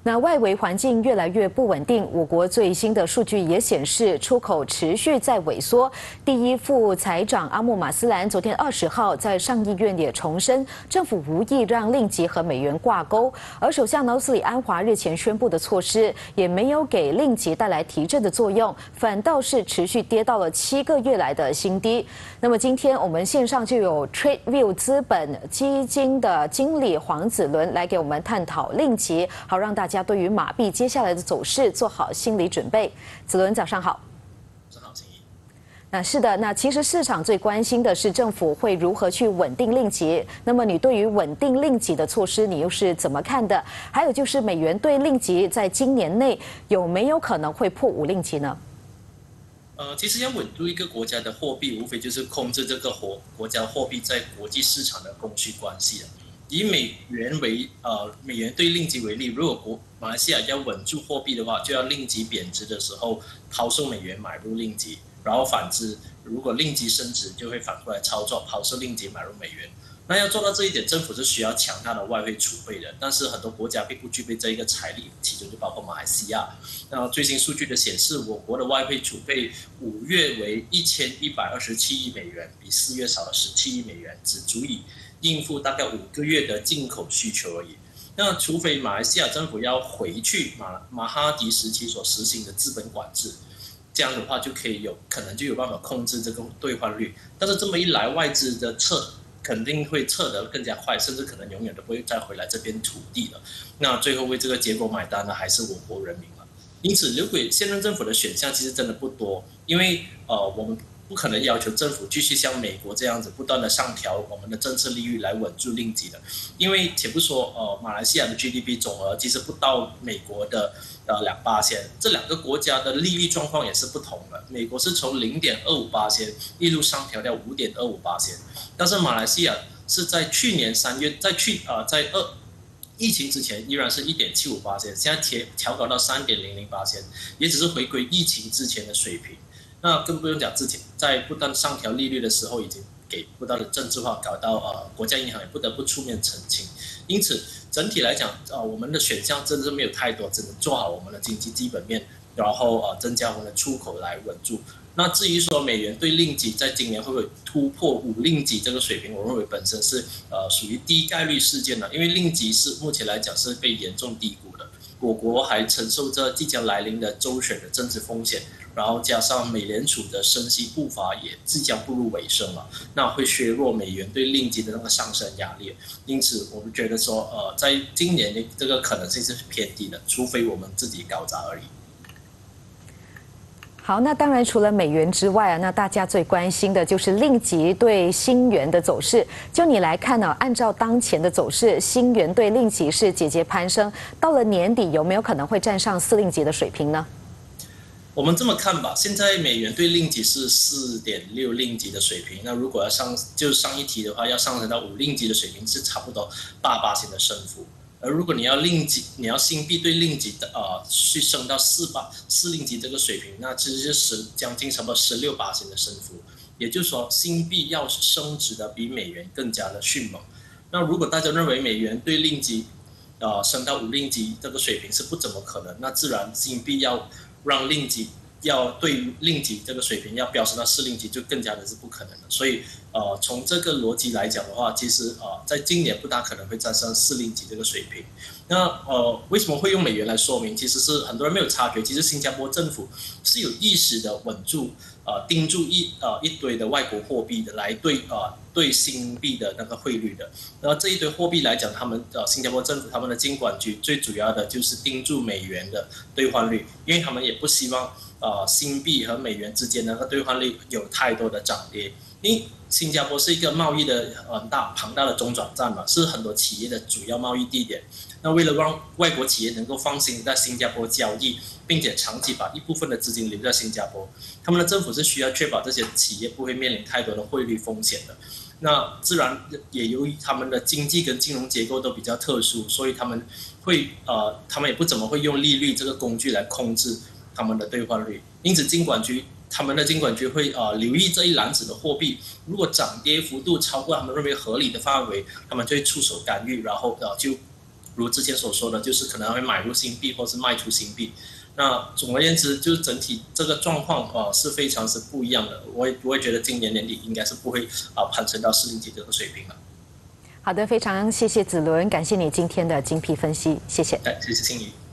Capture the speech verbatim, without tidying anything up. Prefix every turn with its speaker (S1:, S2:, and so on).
S1: 那外围环境越来越不稳定，我国最新的数据也显示，出口持续在萎缩。第一副财长阿莫马斯兰昨天二十号在上议院也重申，政府无意让令吉和美元挂钩。而首相瑙斯里安华日前宣布的措施，也没有给令吉带来提振的作用，反倒是持续跌到了七个月来的新低。那么今天我们线上就有 TradeView 资本基金的经理黄子伦来给我们探讨令吉，好让大家对于马币接下来的走势做好心理准备。子伦早上好。
S2: 早上好，心怡。
S1: 那是的，那其实市场最关心的是政府会如何去稳定令吉。那么你对于稳定令吉的措施，你又是怎么看的？还有就是美元对令吉在今年内有没有可能会破五令吉呢？
S2: 呃，其实要稳住一个国家的货币，无非就是控制这个国国家货币在国际市场的供需关系了。以美元为呃美元对令吉为例，如果国马来西亚要稳住货币的话，就要令吉贬值的时候抛售美元买入令吉，然后反之，如果令吉升值，就会反过来操作抛售令吉买入美元。那要做到这一点，政府是需要强大的外汇储备的，但是很多国家并不具备这一个财力，其中就包括马来西亚。那最新数据的显示，我国的外汇储备五月为一千一百二十七亿美元，比四月少了十七亿美元，只足以应付大概五个月的进口需求而已。那除非马来西亚政府要回去马马哈迪时期所实行的资本管制，这样的话就可以有可能就有办法控制这个兑换率。但是这么一来，外资的撤肯定会撤得更加快，甚至可能永远都不会再回来这片土地了。那最后为这个结果买单的还是我国人民了。因此，如果现任政府的选项其实真的不多，因为呃我们不可能要求政府继续像美国这样子不断的上调我们的政策利率来稳住令吉的，因为且不说呃马来西亚的 G D P 总额其实不到美国的呃两八千，这两个国家的利率状况也是不同的。美国是从零点二五八千一路上调到五点二五八千，但是马来西亚是在去年三月，在去呃在二疫情之前依然是一点七五八千，现在调调高到三点零零八千，也只是回归疫情之前的水平。那更不用讲之前在不断上调利率的时候，已经给不断的政治化，搞到呃国家银行也不得不出面澄清。因此整体来讲，呃我们的选项真的是没有太多，只能做好我们的经济基本面，然后呃增加我们的出口来稳住。那至于说美元对令吉在今年会不会突破五令吉这个水平，我认为本身是呃属于低概率事件的，因为令吉是目前来讲是被严重低估的。我国还承受着即将来临的州选的政治风险，然后加上美联储的升息步伐也即将步入尾声了，那会削弱美元对令吉的那个上升压力。因此，我们觉得说，呃，在今年的这个可能性是偏低的，除非我们自己搞砸而已。
S1: 好，那当然除了美元之外啊，那大家最关心的就是令吉对新元的走势。就你来看呢、啊，按照当前的走势，新元对令吉是节节攀升，到了年底有没有可能会站上四令吉的水平呢？
S2: 我们这么看吧，现在美元对令吉是四点六令吉的水平，那如果要上就上一题的话，要上升到五令吉的水平是差不多八八千的升幅。而如果你要令吉，你要新币对令吉的呃去升到四八四令吉这个水平，那其实是十将近差不多十六八千的升幅。也就是说，新币要升值的比美元更加的迅猛。那如果大家认为美元对令吉呃升到五令吉这个水平是不怎么可能，那自然新币要让令吉要对于令吉这个水平要飙升到四令吉就更加的是不可能的。所以呃从这个逻辑来讲的话，其实呃在今年不大可能会站上四令吉这个水平。那呃为什么会用美元来说明？其实是很多人没有察觉，其实新加坡政府是有意识的稳住呃盯住一呃一堆的外国货币的来对呃对新币的那个汇率的。那这一堆货币来讲，他们呃新加坡政府他们的金管局最主要的就是盯住美元的兑换率，因为他们也不希望呃新币和美元之间的那个兑换率有太多的涨跌。因为新加坡是一个贸易的很大庞大的中转站嘛，是很多企业的主要贸易地点。那为了让外国企业能够放心在新加坡交易，并且长期把一部分的资金留在新加坡，他们的政府是需要确保这些企业不会面临太多的汇率风险的。那自然也由于他们的经济跟金融结构都比较特殊，所以他们会呃，他们也不怎么会用利率这个工具来控制他们的兑换率。因此，金管局他们的金管局会呃留意这一篮子的货币，如果涨跌幅度超过他们认为合理的范围，他们就会出手干预，然后呃就如之前所说的，就是可能会买入新币或是卖出新币。那总而言之，就是整体这个状况啊是非常是不一样的。我也我也觉得今年年底应该是不会啊攀升到四零几这个水平了。
S1: 好的，非常谢谢子伦，感谢你今天的精辟分析，谢谢。
S2: 哎，谢谢心怡。